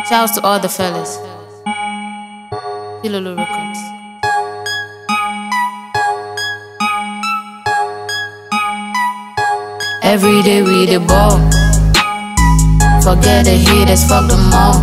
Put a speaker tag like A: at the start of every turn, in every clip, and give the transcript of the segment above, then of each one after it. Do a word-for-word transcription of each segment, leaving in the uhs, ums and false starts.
A: Shouts to all the fellas. Pilolo Records. Every day we the ball. Forget the haters, fuck them all.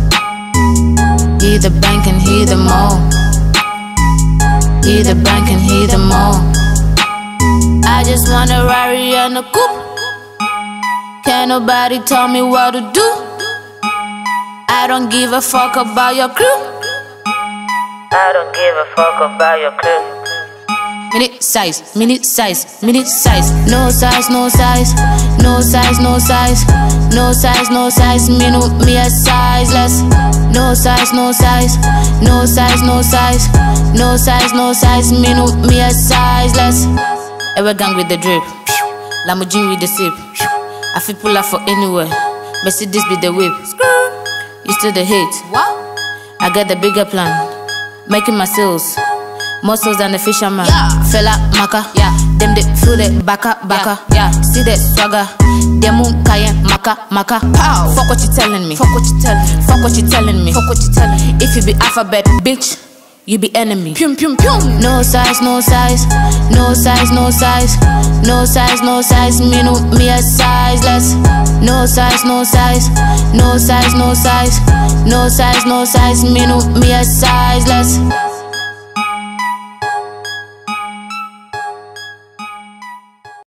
A: He the bank and he the mall. He the bank and he the mall. I just want a Rari and a coupe. Can't nobody tell me what to do. I don't give a fuck about your crew.
B: I don't give a fuck about your crew.
A: Minute size, minute size, minute size. No size, no size, no size, no size, no size, no size. Minute me a sizeless. No size, no size, no size, no size, no size, no size. Minute me a sizeless. Ever gang with the drip, Lamborghini with the sip. I feel pull up for anywhere. Mercedes be the whip. You still the hate. I got the bigger plan, making my sales. More sales than the fisherman. Yeah. Fella maka, yeah. Them they feel the baka baka, yeah. Yeah. See the swagger, them moon kayen maka maka. Pow. Fuck what you telling me. Fuck what you telling me. Fuck what you telling me. Fuck what you telling me. If you be alphabet, bitch, you be enemy. Pum pum pum. No size, no size, no size, no size, no size, no size. Me no me a sizeless. No size, no size, no size, no size, no size, no size. Me no me a sizeless.